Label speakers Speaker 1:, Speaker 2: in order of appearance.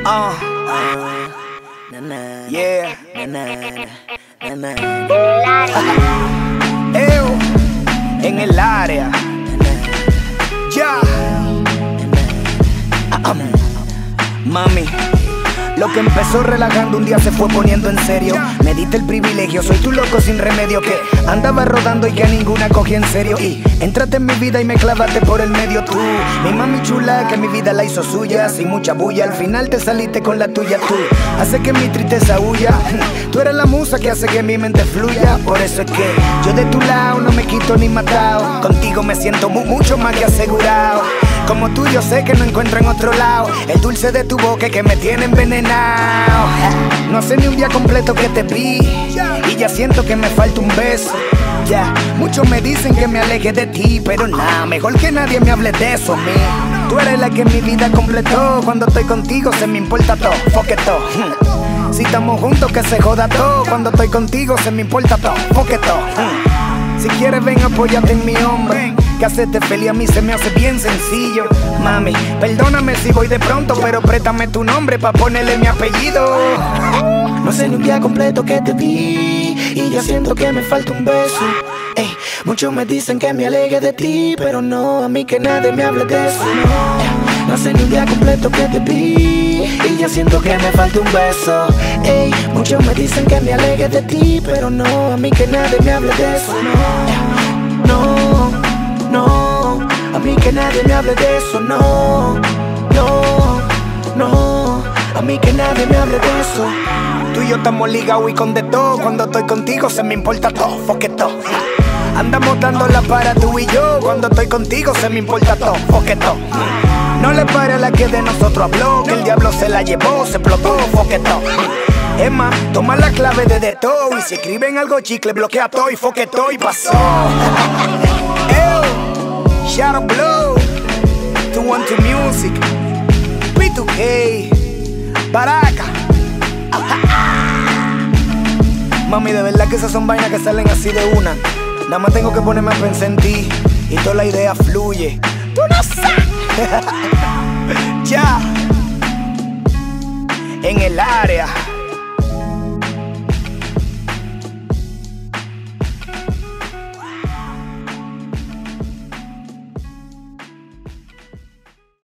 Speaker 1: Yeah. En el área. Ya. Mami, lo que empezó relajando un día se fue poniendo en serio. Me diste el privilegio, soy tu loco sin remedio que andaba rodando y que a ninguna cogí en serio. Y entraste en mi vida y me clavaste por el medio tú. Mi mami chula que mi vida la hizo suya. Sin mucha bulla, al final te saliste con la tuya tú. Hace que mi tristeza huya. Tú eres la musa que hace que mi mente fluya. Por eso es que yo de tu lado no me quito ni matado. Contigo me siento mucho más que asegurado. Como tú yo sé que no encuentro en otro lado el dulce de tu boca que me tiene envenenado. No hace ni un día completo que te vi y ya siento que me falta un beso. Ya, muchos me dicen que me aleje de ti, pero nada, mejor que nadie me hable de eso a mí. Tú eres la que mi vida completó. Cuando estoy contigo se me importa todo, fuck it todo. Si estamos juntos que se joda todo. Cuando estoy contigo se me importa todo, fuck it todo. Si quieres ven apóyate en mi hombro, que hacerte feliz a mí se me hace bien sencillo. Mami, perdóname si voy de pronto, pero préstame tu nombre pa' ponerle mi apellido. No sé ni un día completo que te vi y ya siento que me falta un beso. Muchos me dicen que me aleje de ti, pero no, a mí que nadie me hable de eso. No sé ni un día completo que te vi y ya siento que me falta un beso. Muchos me dicen que me aleje de ti, pero no, a mí que nadie me hable de eso. No, no, a mí que nadie me hable de eso. No, no, no, a mí que nadie me hable de eso. Tú y yo estamos ligados y con de todo. Cuando estoy contigo se me importa todo, fuck it todo. Andamos dándola para tú y yo. Cuando estoy contigo se me importa todo, fuck it todo. No le pare a la que de nosotros habló, que el diablo se la llevó, se explotó, fuck it todo. Es más, toma la clave de todo y si escriben algo chicle bloquea todo y fuck it todo y pasó. Shadow Blow, 212 Music, P2K, Baraka. Mami, de verdad que esas son vainas que salen así de una. Nada más tengo que ponerme a pensar en ti y toda la idea fluye. ¡Tú no sabes! Ya. En el área.